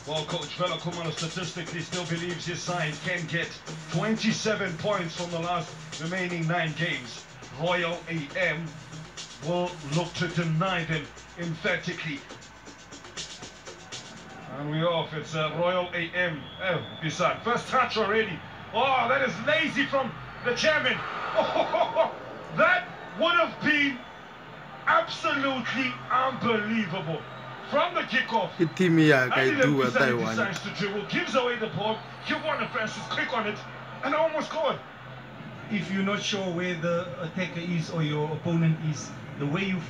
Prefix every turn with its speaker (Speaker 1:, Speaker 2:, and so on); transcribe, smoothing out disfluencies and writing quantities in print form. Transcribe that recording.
Speaker 1: Well, Coach Vela Kumalo statistically still believes his side can get 27 points from the last remaining 9 games. Royal AM will look to deny them emphatically. And we're off. It's Royal AM. Oh, Mpisane. First touch already. Oh, that is lazy from the chairman. Oh, that would have been absolutely unbelievable. From the kickoff, Andile Mpisane decides to dribble, gives away the ball, Giovanni Francis quick on it, and almost scored.
Speaker 2: If you're not sure where the attacker is or your opponent is, the way you